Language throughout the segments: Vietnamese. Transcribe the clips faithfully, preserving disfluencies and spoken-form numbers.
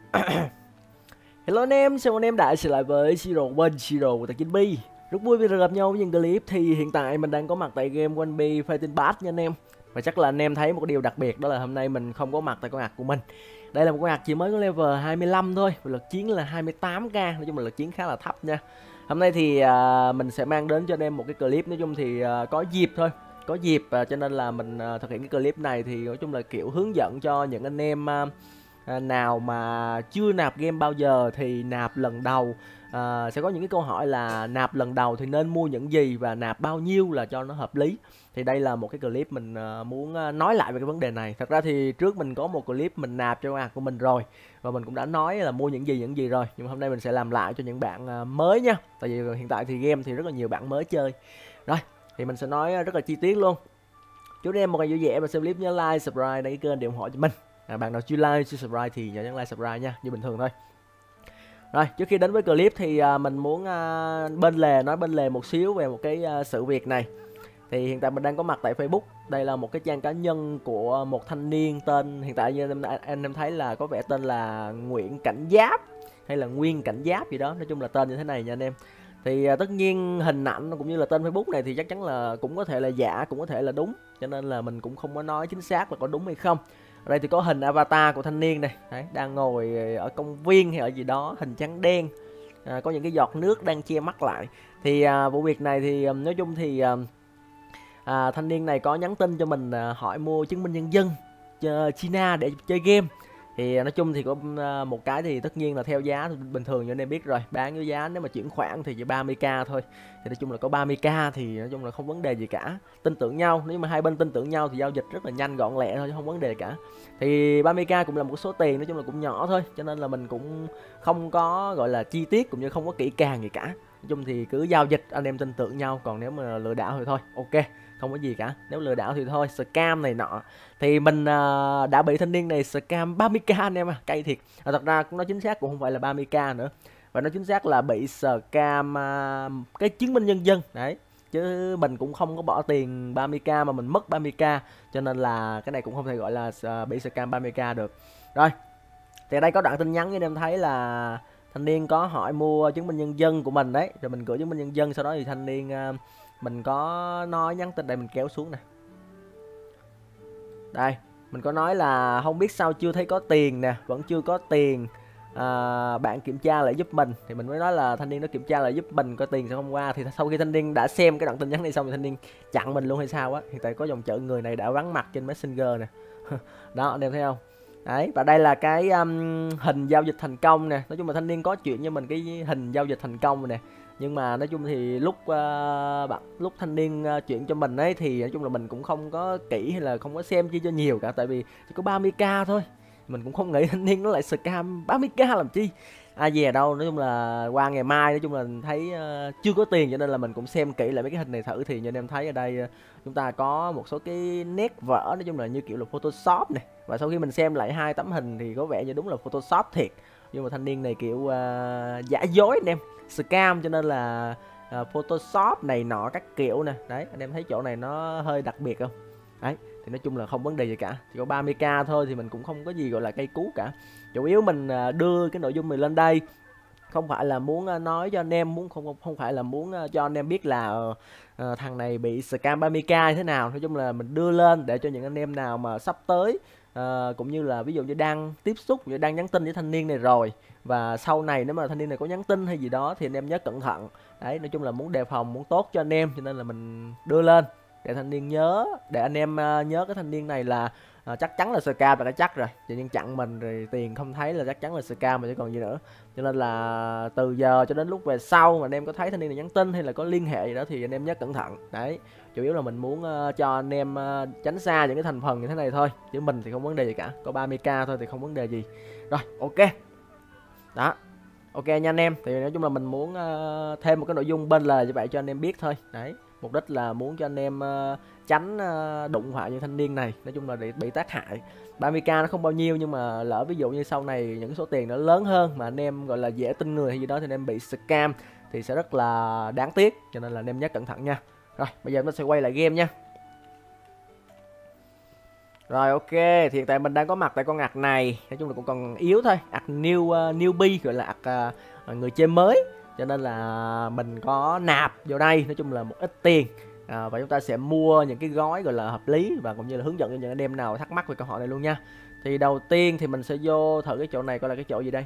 Hello anh em, chào anh em đã trở lại với Siro One Siro của Tài Chính Bi. Rất vui vì được gặp nhau với những clip. Thì hiện tại mình đang có mặt tại game One Piece Fighting Pass nha anh em. Và chắc là anh em thấy một điều đặc biệt, đó là hôm nay mình không có mặt tại con ạc của mình. Đây là một con ạc chỉ mới có level hai mươi lăm thôi, và lực chiến là hai mươi tám k, nói chung là lực chiến khá là thấp nha. Hôm nay thì uh, mình sẽ mang đến cho anh em một cái clip, nói chung thì uh, có dịp thôi. Có dịp uh, cho nên là mình uh, thực hiện cái clip này thì nói chung là kiểu hướng dẫn cho những anh em uh, À, nào mà chưa nạp game bao giờ thì nạp lần đầu. À, sẽ có những cái câu hỏi là nạp lần đầu thì nên mua những gì và nạp bao nhiêu là cho nó hợp lý. Thì đây là một cái clip mình uh, muốn uh, nói lại về cái vấn đề này. Thật ra thì trước mình có một clip mình nạp cho ạc của mình rồi, và mình cũng đã nói là mua những gì những gì rồi. Nhưng mà hôm nay mình sẽ làm lại cho những bạn uh, mới nha. Tại vì hiện tại thì game thì rất là nhiều bạn mới chơi. Rồi thì mình sẽ nói rất là chi tiết luôn. Chúc em một ngày vui vẻ và xem clip nhớ like, subscribe, đăng ký kênh để ủng hộ cho mình. À, bạn nào chưa like, chưa subscribe thì nhớ nhấn like, subscribe nha, như bình thường thôi. Rồi, trước khi đến với clip thì à, mình muốn à, bên lề, nói bên lề một xíu về một cái à, sự việc này. Thì hiện tại mình đang có mặt tại Facebook. Đây là một cái trang cá nhân của một thanh niên tên, hiện tại như anh, anh em thấy là có vẻ tên là Nguyễn Cảnh Giáp hay là Nguyên Cảnh Giáp gì đó, nói chung là tên như thế này nha anh em. Thì à, tất nhiên hình ảnh cũng như là tên Facebook này thì chắc chắn là cũng có thể là giả, cũng có thể là đúng, cho nên là mình cũng không có nói chính xác là có đúng hay không. Ở đây thì có hình avatar của thanh niên này. Đấy, đang ngồi ở công viên hay ở gì đó, hình trắng đen, à, có những cái giọt nước đang che mắt lại. Thì à, vụ việc này thì nói chung thì à, à, thanh niên này có nhắn tin cho mình à, hỏi mua chứng minh nhân dân uh, China để chơi game. Thì nói chung thì có uh, một cái thì tất nhiên là theo giá bình thường như anh em biết rồi, bán với giá nếu mà chuyển khoản thì chỉ ba mươi k thôi. Thì nói chung là có ba mươi k thì nói chung là không vấn đề gì cả, tin tưởng nhau. Nếu mà hai bên tin tưởng nhau thì giao dịch rất là nhanh gọn lẹ thôi, chứ không vấn đề cả. Thì ba mươi k cũng là một số tiền nói chung là cũng nhỏ thôi, cho nên là mình cũng không có gọi là chi tiết cũng như không có kỹ càng gì cả. Nói chung thì cứ giao dịch anh em tin tưởng nhau, còn nếu mà lừa đảo thì thôi ok, không có gì cả. Nếu lừa đảo thì thôi, scam này nọ. Thì mình uh, đã bị thanh niên này scam ba mươi k anh em à, cay thiệt. À, thật ra nó chính xác cũng không phải là ba mươi k nữa, và nó chính xác là bị scam uh, cái chứng minh nhân dân đấy, chứ mình cũng không có bỏ tiền ba mươi k mà mình mất ba mươi k, cho nên là cái này cũng không thể gọi là uh, bị scam ba mươi k được. Rồi thì ở đây có đoạn tin nhắn anh em thấy là thanh niên có hỏi mua chứng minh nhân dân của mình đấy, rồi mình gửi chứng minh nhân dân. Sau đó thì thanh niên uh, mình có nói nhắn tin đây, mình kéo xuống nè. Đây, mình có nói là không biết sao chưa thấy có tiền nè, vẫn chưa có tiền, à, bạn kiểm tra lại giúp mình. Thì mình mới nói là thanh niên nó kiểm tra lại giúp mình coi tiền sẽ không qua. Thì sau khi thanh niên đã xem cái đoạn tin nhắn này xong thì thanh niên chặn mình luôn hay sao á. Hiện tại có dòng chữ người này đã vắng mặt trên Messenger nè. Đó anh em thấy không? Đấy, và đây là cái um, hình giao dịch thành công nè. Nói chung là thanh niên có chuyện với mình cái hình giao dịch thành công nè. Nhưng mà nói chung thì lúc uh, bạn lúc thanh niên uh, chuyện cho mình ấy thì nói chung là mình cũng không có kỹ hay là không có xem chi cho nhiều cả, tại vì chỉ có ba mươi k thôi. Mình cũng không nghĩ thanh niên nó lại scam ba mươi k làm chi. Ai về đâu, nói chung là qua ngày mai nói chung là thấy uh, chưa có tiền, cho nên là mình cũng xem kỹ lại mấy cái hình này thử. Thì như anh em thấy ở đây uh, chúng ta có một số cái nét vẽ nói chung là như kiểu là Photoshop này. Và sau khi mình xem lại hai tấm hình thì có vẻ như đúng là Photoshop thiệt, nhưng mà thanh niên này kiểu uh, giả dối anh em, scam, cho nên là uh, Photoshop này nọ các kiểu nè. Đấy, anh em thấy chỗ này nó hơi đặc biệt không? Đấy, thì nói chung là không vấn đề gì cả, chỉ có ba mươi k thôi thì mình cũng không có gì gọi là cây cú cả. Chủ yếu mình uh, đưa cái nội dung mình lên đây không phải là muốn uh, nói cho anh em, muốn không không phải là muốn uh, cho anh em biết là uh, uh, thằng này bị scam ba mươi k thế nào. Nói chung là mình đưa lên để cho những anh em nào mà sắp tới uh, cũng như là ví dụ như đang tiếp xúc, như đang nhắn tin với thanh niên này rồi, và sau này nếu mà thanh niên này có nhắn tin hay gì đó thì anh em nhớ cẩn thận. Đấy, nói chung là muốn đề phòng, muốn tốt cho anh em, cho nên là mình đưa lên để thanh niên nhớ, để anh em uh, nhớ cái thanh niên này là uh, chắc chắn là scam là cái chắc rồi. Tự nhiên chặn mình rồi tiền không thấy là chắc chắn là scam rồi chứ còn gì nữa. Cho nên là từ giờ cho đến lúc về sau mà anh em có thấy thanh niên này nhắn tin hay là có liên hệ gì đó thì anh em nhớ cẩn thận. Đấy, chủ yếu là mình muốn uh, cho anh em uh, tránh xa những cái thành phần như thế này thôi, chứ mình thì không vấn đề gì cả, có ba mươi k thôi thì không vấn đề gì. Rồi ok, đó ok nha anh em. Thì nói chung là mình muốn uh, thêm một cái nội dung bên lề như vậy cho anh em biết thôi. Đấy, mục đích là muốn cho anh em uh, tránh uh, đụng phải những thanh niên này, nói chung là để bị tác hại. ba mươi k nó không bao nhiêu, nhưng mà lỡ ví dụ như sau này những số tiền nó lớn hơn mà anh em gọi là dễ tin người hay gì đó thì anh em bị scam thì sẽ rất là đáng tiếc, cho nên là anh em nhớ cẩn thận nha. Rồi bây giờ nó sẽ quay lại game nha. Rồi ok, thì hiện tại mình đang có mặt tại con ạc này, nói chung là cũng còn yếu thôi, ạc new uh, newbie gọi là ạc uh, người chơi mới, cho nên là mình có nạp vô đây, nói chung là một ít tiền à, và chúng ta sẽ mua những cái gói gọi là hợp lý và cũng như là hướng dẫn cho những anh em nào thắc mắc về câu hỏi này luôn nha. Thì đầu tiên thì mình sẽ vô thử cái chỗ này coi là cái chỗ gì đây.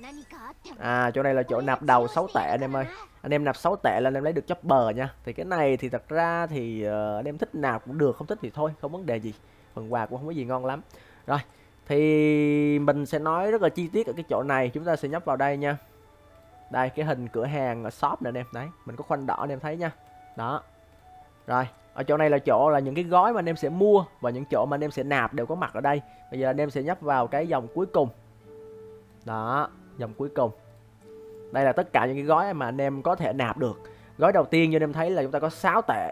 À chỗ này là chỗ nạp đầu sáu tệ anh em ơi. Anh em nạp sáu tệ là anh em lấy được chopper nha. Thì cái này thì thật ra thì uh, anh em thích nạp cũng được, không thích thì thôi, không vấn đề gì. Phần quà cũng không có gì ngon lắm. Rồi thì mình sẽ nói rất là chi tiết ở cái chỗ này. Chúng ta sẽ nhấp vào đây nha. Đây cái hình cửa hàng ở shop nè anh em. Đấy mình có khoanh đỏ anh em thấy nha. Đó. Rồi ở chỗ này là chỗ là những cái gói mà anh em sẽ mua và những chỗ mà anh em sẽ nạp đều có mặt ở đây. Bây giờ anh em sẽ nhấp vào cái dòng cuối cùng. Đó, dòng cuối cùng. Đây là tất cả những cái gói mà anh em có thể nạp được. Gói đầu tiên như anh em thấy là chúng ta có sáu tệ.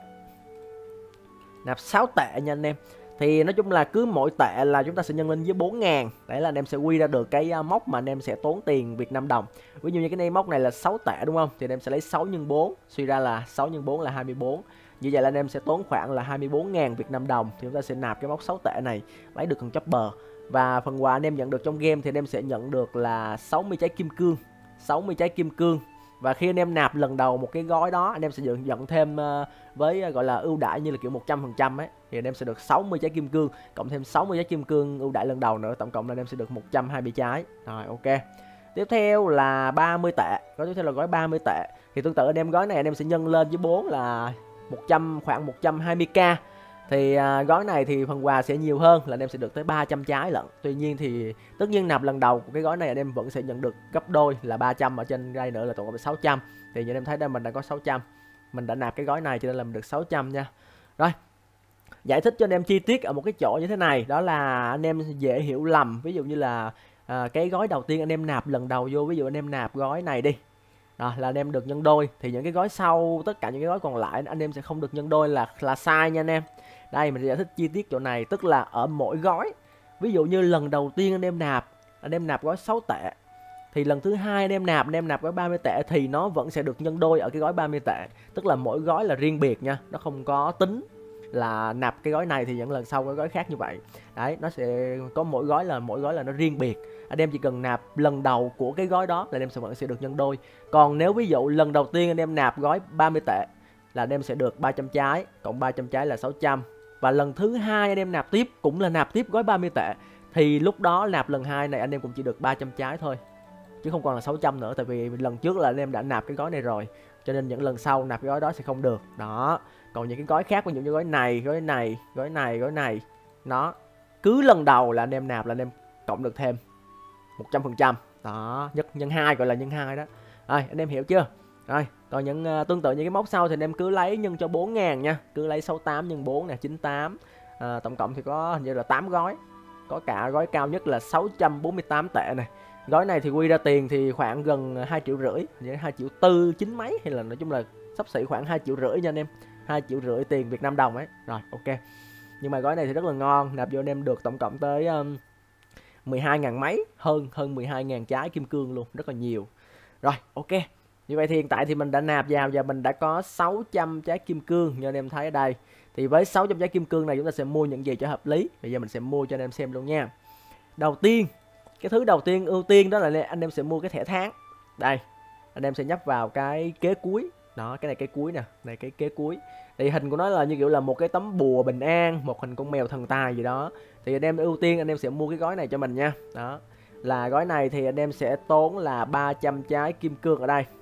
Nạp sáu tệ nha anh em. Thì nói chung là cứ mỗi tệ là chúng ta sẽ nhân lên với bốn ngàn. Đấy là anh em sẽ quy ra được cái mốc mà anh em sẽ tốn tiền Việt Nam đồng. Ví dụ như cái này mốc này là sáu tệ đúng không? Thì anh em sẽ lấy sáu nhân bốn. Suy ra là sáu nhân bốn là hai mươi bốn. Như vậy là anh em sẽ tốn khoảng là hai mươi bốn ngàn Việt Nam đồng. Thì chúng ta sẽ nạp cái mốc sáu tệ này, lấy được con chopper. Và phần quà anh em nhận được trong game thì anh em sẽ nhận được là sáu mươi trái kim cương. sáu mươi trái kim cương. Và khi anh em nạp lần đầu một cái gói đó, anh em sẽ nhận, nhận thêm uh, với uh, gọi là ưu đãi như là kiểu một trăm phần trăm ấy, thì anh em sẽ được sáu mươi trái kim cương cộng thêm sáu mươi trái kim cương ưu đãi lần đầu nữa, tổng cộng là anh em sẽ được một trăm hai mươi trái. Rồi ok. Tiếp theo là ba mươi tệ. Gói tiếp theo là gói ba mươi tệ. Thì tương tự anh em gói này anh em sẽ nhân lên với bốn là một trăm khoảng một trăm hai mươi k. Thì à, gói này thì phần quà sẽ nhiều hơn, là anh em sẽ được tới ba trăm trái lận. Tuy nhiên thì tất nhiên nạp lần đầu của cái gói này anh em vẫn sẽ nhận được gấp đôi là ba trăm, ở trên đây nữa là tổng cộng là sáu trăm. Thì như anh em thấy đây mình đã có sáu trăm. Mình đã nạp cái gói này cho nên là mình được sáu trăm nha. Rồi. Giải thích cho anh em chi tiết ở một cái chỗ như thế này, đó là anh em dễ hiểu lầm. Ví dụ như là à, cái gói đầu tiên anh em nạp lần đầu vô, ví dụ anh em nạp gói này đi. Đó, là anh em được nhân đôi, thì những cái gói sau, tất cả những cái gói còn lại anh em sẽ không được nhân đôi, là là sai nha anh em. Đây mình sẽ giải thích chi tiết chỗ này, tức là ở mỗi gói, ví dụ như lần đầu tiên anh em nạp, anh em nạp gói sáu tệ, thì lần thứ hai anh em nạp, anh em nạp gói ba mươi tệ thì nó vẫn sẽ được nhân đôi ở cái gói ba mươi tệ. Tức là mỗi gói là riêng biệt nha, nó không có tính là nạp cái gói này thì những lần sau cái gói khác như vậy. Đấy, nó sẽ có mỗi gói là mỗi gói là nó riêng biệt. Anh em chỉ cần nạp lần đầu của cái gói đó là anh em sẽ vẫn sẽ được nhân đôi. Còn nếu ví dụ lần đầu tiên anh em nạp gói ba mươi tệ là anh em sẽ được ba trăm trái, cộng ba trăm trái là sáu trăm. Và lần thứ hai anh em nạp tiếp cũng là nạp tiếp gói ba mươi tệ, thì lúc đó nạp lần hai này anh em cũng chỉ được ba trăm trái thôi, chứ không còn là sáu trăm nữa. Tại vì lần trước là anh em đã nạp cái gói này rồi, cho nên những lần sau nạp cái gói đó sẽ không được. Đó. Còn những cái gói khác, ví dụ như gói này, gói này, gói này, gói này, nó cứ lần đầu là anh em nạp là anh em cộng được thêm một trăm phần trăm. Đó, nhất nhân hai gọi là nhân hai đó. Rồi, anh em hiểu chưa? Rồi, còn những uh, tương tự những cái mốc sau thì anh em cứ lấy nhân cho bốn ngàn nha. Cứ lấy sáu mươi tám nhân bốn nè, chín mươi tám. À, tổng cộng thì có hình như là tám gói. Có cả gói cao nhất là sáu trăm bốn mươi tám tệ này. Gói này thì quy ra tiền thì khoảng gần hai triệu rưỡi, hai triệu tư chín mấy, hay là nói chung là xấp xỉ khoảng hai triệu rưỡi nha anh em. hai triệu rưỡi tiền Việt Nam đồng ấy. Rồi, ok. Nhưng mà gói này thì rất là ngon, nạp vô anh em được tổng cộng tới um, mười hai ngàn mấy, hơn hơn mười hai ngàn trái kim cương luôn, rất là nhiều. Rồi, ok. Như vậy thì hiện tại thì mình đã nạp vào và mình đã có sáu trăm trái kim cương như anh em thấy ở đây. Thì với sáu trăm trái kim cương này chúng ta sẽ mua những gì cho hợp lý. Bây giờ mình sẽ mua cho anh em xem luôn nha. Đầu tiên, cái thứ đầu tiên ưu tiên đó là anh em sẽ mua cái thẻ tháng. Đây, anh em sẽ nhấp vào cái kế cuối. Đó, cái này cái cuối nè, này cái kế cuối. Thì hình của nó là như kiểu là một cái tấm bùa bình an, một hình con mèo thần tài gì đó. Thì anh em ưu tiên anh em sẽ mua cái gói này cho mình nha. Đó. Là gói này thì anh em sẽ tốn là ba trăm trái kim cương ở đây.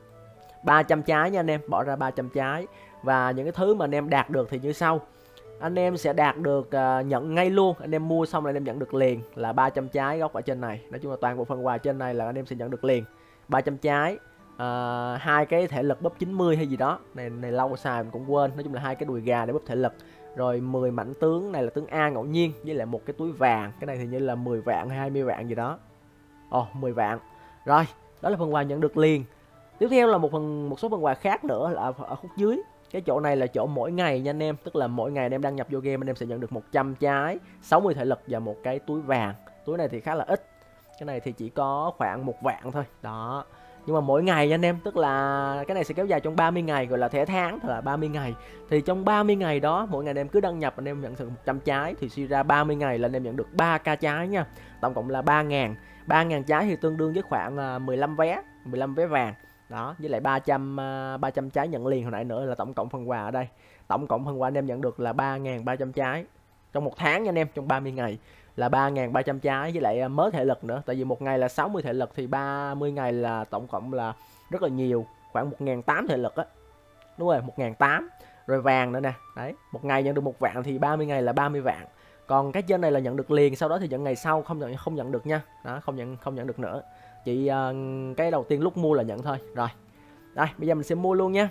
ba trăm trái nha anh em, bỏ ra ba trăm trái. Và những cái thứ mà anh em đạt được thì như sau. Anh em sẽ đạt được uh, nhận ngay luôn, anh em mua xong là anh em nhận được liền là ba trăm trái góc ở trên này. Nói chung là toàn bộ phần quà trên này là anh em sẽ nhận được liền. ba trăm trái. Uh, hai cái thể lực búp chín mươi hay gì đó. Này này lâu xài mình cũng quên. Nói chung là hai cái đùi gà để búp thể lực. Rồi mười mảnh tướng, này là tướng A ngẫu nhiên, với lại một cái túi vàng. Cái này thì như là mười vạn hay hai mươi vạn gì đó. Ồ, oh, mười vạn. Rồi, đó là phần quà nhận được liền. Tiếp theo là một phần một số phần quà khác nữa là ở, ở khúc dưới. Cái chỗ này là chỗ mỗi ngày nha anh em. Tức là mỗi ngày anh em đăng nhập vô game anh em sẽ nhận được một trăm trái, sáu mươi thể lực và một cái túi vàng. Túi này thì khá là ít. Cái này thì chỉ có khoảng một vạn thôi. Đó. Nhưng mà mỗi ngày nha anh em, tức là cái này sẽ kéo dài trong ba mươi ngày, gọi là thẻ tháng thì là ba mươi ngày. Thì trong ba mươi ngày đó, mỗi ngày anh em cứ đăng nhập anh em nhận được một trăm trái, thì suy ra ba mươi ngày là anh em nhận được ba k trái nha. Tổng cộng là ba ngàn. ba ngàn trái thì tương đương với khoảng mười lăm vé, mười lăm vé vàng. Đó, với lại ba trăm ba trăm trái nhận liền hồi nãy nữa là tổng cộng phần quà ở đây. Tổng cộng phần quà anh em nhận được là ba ngàn ba trăm trái. Trong một tháng nha anh em, trong ba mươi ngày là ba ngàn ba trăm trái, với lại mớ thể lực nữa. Tại vì một ngày là sáu mươi thể lực thì ba mươi ngày là tổng cộng là rất là nhiều, khoảng một ngàn tám trăm thể lực á. Đúng rồi, một ngàn tám trăm. Rồi vàng nữa nè. Đấy, một ngày nhận được một vạn thì ba mươi ngày là ba mươi vạn. Còn cái trên này là nhận được liền, sau đó thì nhận ngày sau không nhận không nhận được nha. Đó, không nhận không nhận được nữa. Chỉ uh, cái đầu tiên lúc mua là nhận thôi. Rồi. Đây, bây giờ mình sẽ mua luôn nha.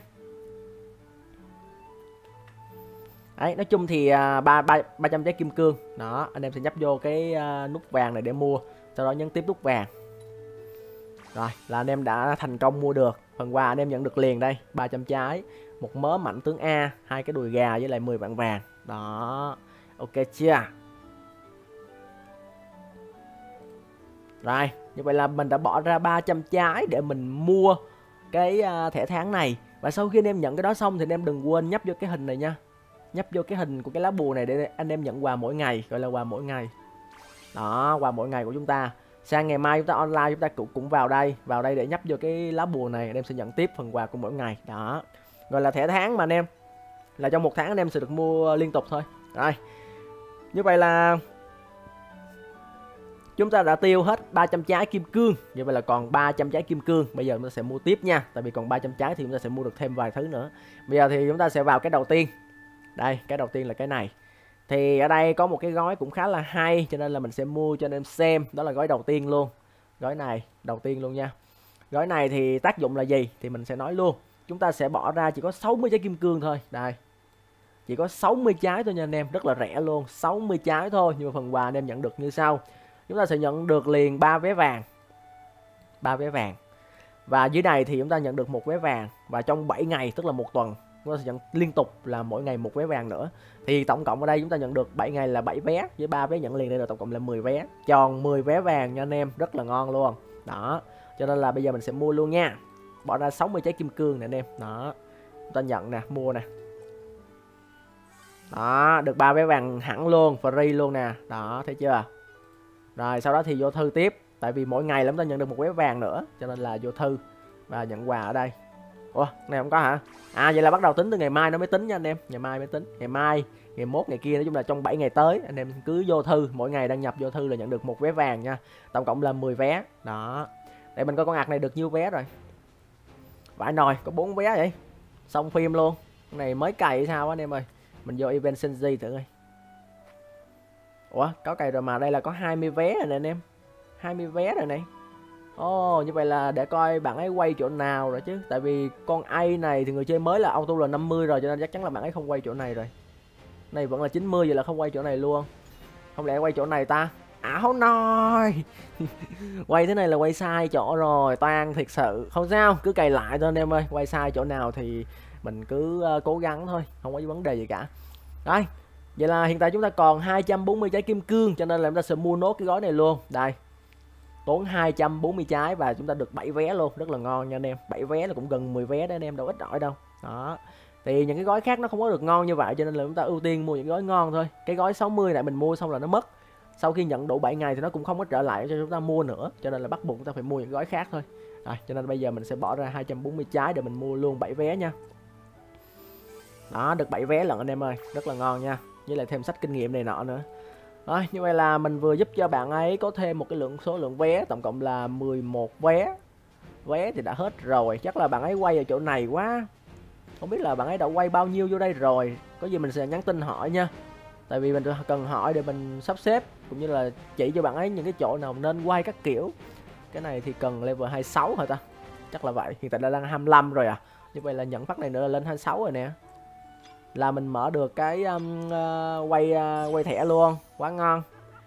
Đấy, nói chung thì uh, ba ba trăm trái kim cương. Đó, anh em sẽ nhấp vô cái uh, nút vàng này để mua, sau đó nhấn tiếp nút vàng. Rồi, là anh em đã thành công mua được. Phần quà anh em nhận được liền đây, ba trăm trái, một mớ mạnh tướng A, hai cái đùi gà với lại mười vạn vàng. Đó. Ok chưa? Rồi, như vậy là mình đã bỏ ra ba trăm trái để mình mua cái uh, thẻ tháng này. Và sau khi anh em nhận cái đó xong thì anh em đừng quên nhấp vô cái hình này nha. Nhấp vô cái hình của cái lá bùa này để anh em nhận quà mỗi ngày, gọi là quà mỗi ngày. Đó, quà mỗi ngày của chúng ta. Sang ngày mai chúng ta online chúng ta cũng cũng vào đây, vào đây để nhấp vô cái lá bùa này, anh em sẽ nhận tiếp phần quà của mỗi ngày. Đó. Gọi là thẻ tháng mà anh em. Là trong một tháng anh em sẽ được mua liên tục thôi. Rồi. Như vậy là chúng ta đã tiêu hết ba trăm trái kim cương. Như vậy là còn ba trăm trái kim cương. Bây giờ chúng ta sẽ mua tiếp nha. Tại vì còn ba trăm trái thì chúng ta sẽ mua được thêm vài thứ nữa. Bây giờ thì chúng ta sẽ vào cái đầu tiên. Đây, cái đầu tiên là cái này. Thì ở đây có một cái gói cũng khá là hay, cho nên là mình sẽ mua cho anh em xem. Đó là gói đầu tiên luôn. Gói này, đầu tiên luôn nha. Gói này thì tác dụng là gì thì mình sẽ nói luôn. Chúng ta sẽ bỏ ra chỉ có sáu mươi trái kim cương thôi. Đây. Chỉ có sáu mươi trái thôi nha anh em, rất là rẻ luôn, sáu mươi trái thôi. Nhưng mà phần quà anh em nhận được như sau. Chúng ta sẽ nhận được liền ba vé vàng. ba vé vàng. Và dưới này thì chúng ta nhận được một vé vàng. Và trong bảy ngày, tức là một tuần, chúng ta sẽ nhận liên tục là mỗi ngày một vé vàng nữa. Thì tổng cộng ở đây chúng ta nhận được bảy ngày là bảy vé, với ba vé nhận liền đây là tổng cộng là mười vé. Tròn mười vé vàng nha anh em, rất là ngon luôn. Đó, cho nên là bây giờ mình sẽ mua luôn nha. Bỏ ra sáu mươi trái kim cương nè anh em. Đó, chúng ta nhận nè, mua nè. Đó, được ba vé vàng hẳn luôn, free luôn nè. Đó, thấy chưa? Rồi sau đó thì vô thư tiếp. Tại vì mỗi ngày là chúng ta nhận được một vé vàng nữa, cho nên là vô thư và nhận quà ở đây. Ủa, này không có hả? À vậy là bắt đầu tính từ ngày mai nó mới tính nha anh em. Ngày mai mới tính. Ngày mai, ngày mốt, ngày kia, nói chung là trong bảy ngày tới anh em cứ vô thư, mỗi ngày đăng nhập vô thư là nhận được một vé vàng nha. Tổng cộng là mười vé. Đó. Để mình coi con ạc này được nhiêu vé rồi. Vãi nồi, có bốn vé vậy. Xong phim luôn. Cái này mới cày sao anh em ơi. Mình vô event Senji thử coi. Ủa, có cày rồi mà, đây là có hai mươi vé rồi nè anh em. hai mươi vé rồi này. Ồ, oh, như vậy là để coi bạn ấy quay chỗ nào rồi chứ. Tại vì con A này thì người chơi mới là auto là năm mươi rồi, cho nên chắc chắn là bạn ấy không quay chỗ này rồi. Này vẫn là chín mươi, vậy là không quay chỗ này luôn. Không lẽ quay chỗ này ta? Ảo nồi. Quay thế này là quay sai chỗ rồi, toan thiệt sự. Không sao, cứ cày lại thôi anh em ơi. Quay sai chỗ nào thì mình cứ uh, cố gắng thôi, không có vấn đề gì cả. Đây, vậy là hiện tại chúng ta còn hai trăm bốn mươi trái kim cương, cho nên là chúng ta sẽ mua nốt cái gói này luôn. Đây, tốn hai trăm bốn mươi trái và chúng ta được bảy vé luôn, rất là ngon nha anh em. Bảy vé là cũng gần mười vé đấy anh em, đâu ít ỏi đâu. Đó. Thì những cái gói khác nó không có được ngon như vậy, cho nên là chúng ta ưu tiên mua những gói ngon thôi. Cái gói sáu mươi này mình mua xong là nó mất. Sau khi nhận đủ bảy ngày thì nó cũng không có trở lại cho chúng ta mua nữa, cho nên là bắt buộc chúng ta phải mua những gói khác thôi. Rồi, cho nên bây giờ mình sẽ bỏ ra hai trăm bốn mươi trái để mình mua luôn bảy vé nha. Đó, được bảy vé lận anh em ơi, rất là ngon nha. Với lại thêm sách kinh nghiệm này nọ nữa. Rồi, như vậy là mình vừa giúp cho bạn ấy có thêm một cái lượng số lượng vé, tổng cộng là mười một vé. Vé thì đã hết rồi, chắc là bạn ấy quay ở chỗ này quá. Không biết là bạn ấy đã quay bao nhiêu vô đây rồi. Có gì mình sẽ nhắn tin hỏi nha. Tại vì mình cần hỏi để mình sắp xếp, cũng như là chỉ cho bạn ấy những cái chỗ nào nên quay các kiểu. Cái này thì cần level hai mươi sáu hả ta? Chắc là vậy, hiện tại là đang hai mươi lăm rồi à. Như vậy là nhận phát này nữa là lên hai mươi sáu rồi nè. Là mình mở được cái um, uh, quay uh, quay thẻ luôn, quá ngon.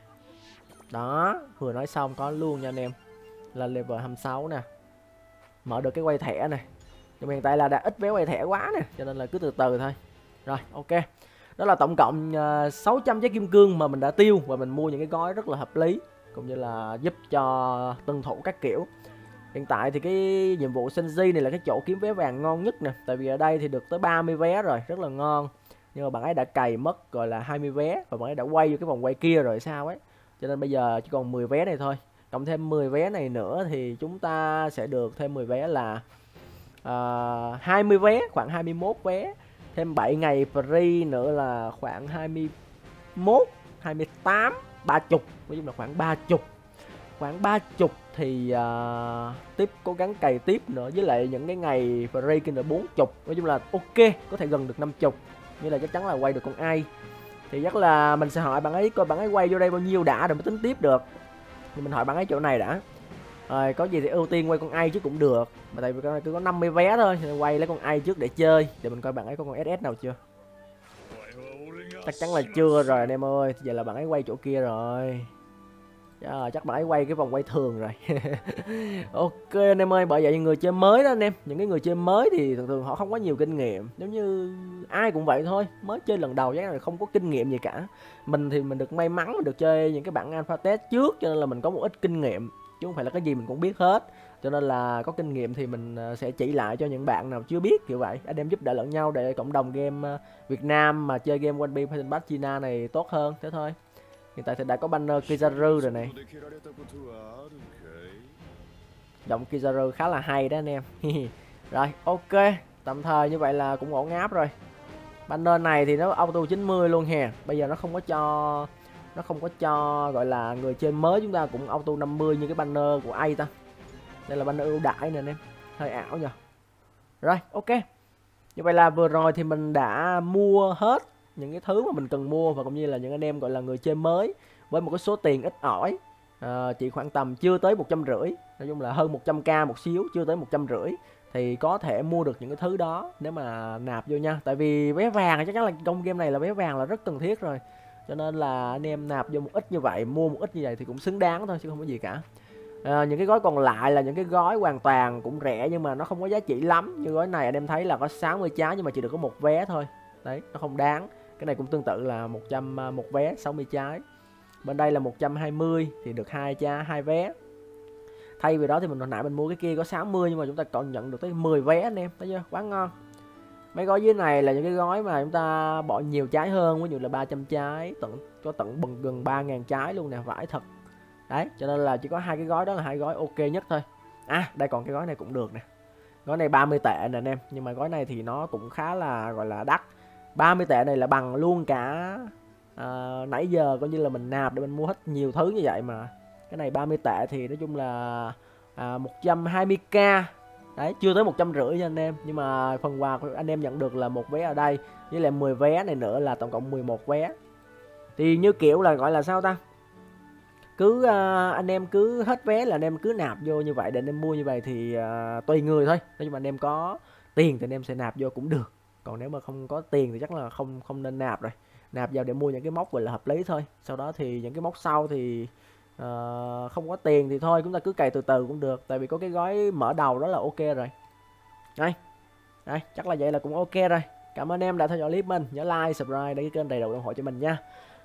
Đó, vừa nói xong có luôn nha anh em. Là level hai mươi sáu nè. Mở được cái quay thẻ này. Nhưng hiện tại là đã ít vé quay thẻ quá nè, cho nên là cứ từ từ thôi. Rồi, ok. Đó là tổng cộng uh, sáu trăm trái kim cương mà mình đã tiêu và mình mua những cái gói rất là hợp lý, cũng như là giúp cho tuân thủ các kiểu. Hiện tại thì cái nhiệm vụ Senji này là cái chỗ kiếm vé vàng ngon nhất nè, tại vì ở đây thì được tới ba mươi vé rồi, rất là ngon. Nhưng mà bạn ấy đã cày mất gọi là hai mươi vé và bạn ấy đã quay vô cái vòng quay kia rồi sao ấy. Cho nên bây giờ chỉ còn mười vé này thôi. Cộng thêm mười vé này nữa thì chúng ta sẽ được thêm mười vé là uh, hai mươi vé, khoảng hai mươi mốt vé. Thêm bảy ngày free nữa là khoảng hai mươi mốt, hai mươi tám, ba mươi. Nói chung là khoảng ba mươi. Khoảng ba mươi thì uh, tiếp cố gắng cày tiếp nữa, với lại những cái ngày free kia nữa bốn mươi. Nói chung là ok, có thể gần được năm mươi. Như là chắc chắn là quay được con ai. Thì chắc là mình sẽ hỏi bạn ấy coi bạn ấy quay vô đây bao nhiêu đã rồi mới tính tiếp được. Thì mình hỏi bạn ấy chỗ này đã. Rồi có gì thì ưu tiên quay con ai chứ cũng được. Mà tại vì con này cứ có năm mươi vé thôi, thì quay lấy con ai trước để chơi. Để mình coi bạn ấy có con ét ét nào chưa. Chắc chắn là chưa rồi anh em ơi. Giờ là bạn ấy quay chỗ kia rồi. À, chắc bạn ấy quay cái vòng quay thường rồi. Ok anh em ơi, bởi vậy những người chơi mới đó anh em, những cái người chơi mới thì thường thường họ không có nhiều kinh nghiệm, giống như ai cũng vậy thôi, mới chơi lần đầu chắc là không có kinh nghiệm gì cả. Mình thì mình được may mắn mình được chơi những cái bản alpha test trước, cho nên là mình có một ít kinh nghiệm, chứ không phải là cái gì mình cũng biết hết. Cho nên là có kinh nghiệm thì mình sẽ chỉ lại cho những bạn nào chưa biết, kiểu vậy. Anh em giúp đỡ lẫn nhau để cộng đồng game Việt Nam mà chơi game One Piece Fighting Pass China này tốt hơn, thế thôi. Hiện tại thì đã có banner Kizaru rồi này. Giọng Kizaru khá là hay đó anh em. Rồi ok, tạm thời như vậy là cũng ổn áp rồi. Banner này thì nó auto chín mươi luôn hè. Bây giờ nó không có cho Nó không có cho gọi là người chơi mới chúng ta cũng auto năm mươi như cái banner của ai ta. Đây là banner ưu đãi nè anh em. Hơi ảo nhờ. Rồi ok. Như vậy là vừa rồi thì mình đã mua hết những cái thứ mà mình cần mua, và cũng như là những anh em gọi là người chơi mới với một cái số tiền ít ỏi, à, chỉ khoảng tầm chưa tới một trăm rưỡi, nói chung là hơn một trăm k một xíu, chưa tới một trăm rưỡi thì có thể mua được những cái thứ đó nếu mà nạp vô nha. Tại vì vé vàng chắc chắn là trong game này là vé vàng là rất cần thiết rồi, cho nên là anh em nạp vô một ít như vậy, mua một ít như vậy thì cũng xứng đáng thôi chứ không có gì cả. À, những cái gói còn lại là những cái gói hoàn toàn cũng rẻ nhưng mà nó không có giá trị lắm. Như gói này anh em thấy là có sáu mươi trái nhưng mà chỉ được có một vé thôi, đấy nó không đáng. Cái này cũng tương tự là một trăm một vé sáu mươi trái. Bên đây là một trăm hai mươi thì được hai trái hai vé. Thay vì đó thì mình hồi nãy mình mua cái kia có sáu mươi nhưng mà chúng ta còn nhận được tới mười vé anh em, thấy chưa, quá ngon. Mấy gói dưới này là những cái gói mà chúng ta bỏ nhiều trái hơn, ví dụ là ba trăm trái, tận có tận bằng gần ba nghìn trái luôn nè, vãi thật. Đấy, cho nên là chỉ có hai cái gói đó là hai gói ok nhất thôi. À, đây còn cái gói này cũng được nè. Gói này ba mươi tệ nè anh em, nhưng mà gói này thì nó cũng khá là gọi là đắt. ba mươi tệ này là bằng luôn cả à, nãy giờ coi như là mình nạp để mình mua hết nhiều thứ như vậy mà. Cái này ba mươi tệ thì nói chung là à, một trăm hai mươi k. Đấy, chưa tới một trăm rưỡi nha anh em, nhưng mà phần quà của anh em nhận được là một vé ở đây với lại mười vé này nữa là tổng cộng mười một vé. Thì như kiểu là gọi là sao ta? Cứ uh, anh em cứ hết vé là anh em cứ nạp vô như vậy để anh em mua như vậy thì uh, tùy người thôi. Nhưng mà anh em có tiền thì anh em sẽ nạp vô cũng được. Còn nếu mà không có tiền thì chắc là không không nên nạp rồi. Nạp vào để mua những cái mốc gọi là hợp lý thôi. Sau đó thì những cái mốc sau thì uh, không có tiền thì thôi, chúng ta cứ cày từ từ cũng được. Tại vì có cái gói mở đầu đó là ok rồi. Đây, đây chắc là vậy là cũng ok rồi. Cảm ơn em đã theo dõi clip mình. Nhớ like, subscribe để cái kênh đầy đủ ủng hộ cho mình nha.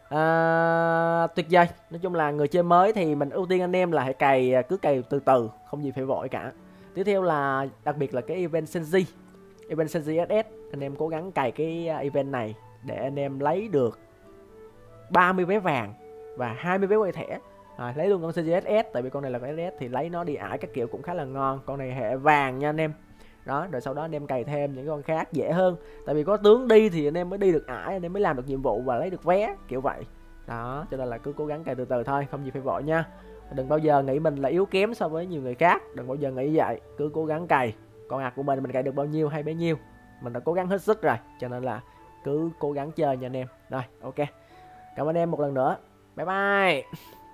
À, tuyệt vời. Nói chung là người chơi mới thì mình ưu tiên anh em là hãy cày, cứ cày từ từ, không gì phải vội cả. Tiếp theo là đặc biệt là cái event Senji, event Senji ét ét, anh em cố gắng cày cái event này để anh em lấy được ba mươi vé vàng và hai mươi vé quay thẻ. À, lấy luôn con Senji ét ét, tại vì con này là con ét ét thì lấy nó đi ải các kiểu cũng khá là ngon. Con này hệ vàng nha anh em. Đó, rồi sau đó anh em cày thêm những con khác dễ hơn. Tại vì có tướng đi thì anh em mới đi được ải, anh em mới làm được nhiệm vụ và lấy được vé, kiểu vậy. Đó, cho nên là cứ cố gắng cày từ từ thôi, không gì phải vội nha. Đừng bao giờ nghĩ mình là yếu kém so với nhiều người khác, đừng bao giờ nghĩ vậy, cứ cố gắng cày. Con ạc của mình mình cày được bao nhiêu hay bấy nhiêu, mình đã cố gắng hết sức rồi, cho nên là cứ cố gắng chơi nha anh em. Rồi, ok. Cảm ơn em một lần nữa. Bye bye.